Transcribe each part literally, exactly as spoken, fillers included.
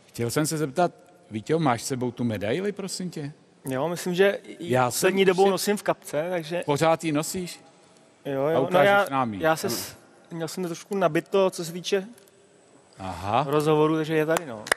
Chtěl jsem se zeptat, Víťo, máš s sebou tu medaili, prosím tě? Jo, myslím, že Já poslední jsem dobou si- nosím v kapce, takže... Pořád ji nosíš? Jo, A jo. No ukážeš já, nám ji. já se... s- Měl jsem to trošku nabito, co se týče Aha. rozhovoru, takže je tady, no.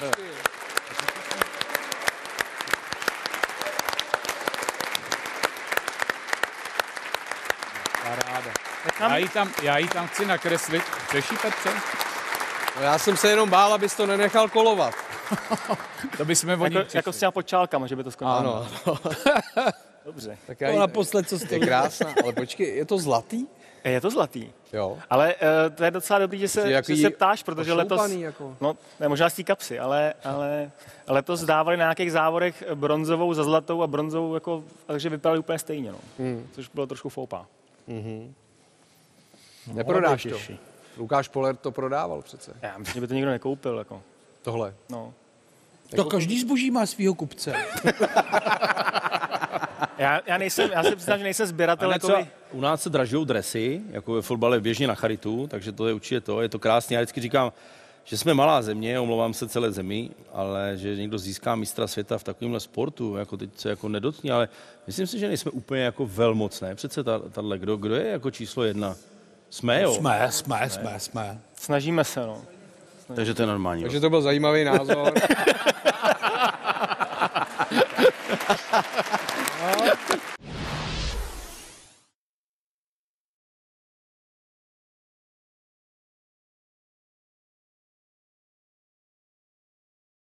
Paráda. Nechám? Já ji tam, já ji tam chci nakreslit. Chceš jí, Petře? No já jsem se jenom bál, abys to nenechal kolovat. To bychom o ní Jako, přišli. jako s těma počálkama, že by to skončilo. Ano, ano. Dobře. Tak já To naposled, co je stojí. krásná, ale počkej, je to zlatý? E, Je to zlatý. Jo. Ale uh, to je docela dobrý, že se, Jsi že jaký se ptáš, protože letos... ošoupaný jako. No, ne, možná z té kapsy, ale, ale letos dávali na nějakých závodech bronzovou za zlatou a bronzovou, jako, takže vypadaly úplně stejně, no. Hmm. Což bylo trošku foupa. Mhm. Neprodáš to. Těžší. Lukáš Poler to prodával přece. Já myslím, že by to nikdo nekoupil, jako. Tohle. No. To každý zboží má svýho kupce. Já, já, nejsem, já se přiznám, že nejsem sběratel, Ale jako třeba vy. u nás se dražují dresy, jako ve fotbale běžně na charitu, takže to je určitě to, je to krásné. Já vždycky říkám, že jsme malá země, omlouvám se celé zemi, ale že někdo získá mistra světa v takovémhle sportu, jako teď se jako nedotkní, ale myslím si, že nejsme úplně jako velmocné. Přece tahle, kdo, kdo je jako číslo jedna? Jsme, jo? Jsme, jsme, jsme, jsme. Snažíme se, no. Takže to je normální. Takže to byl zajímavý názor.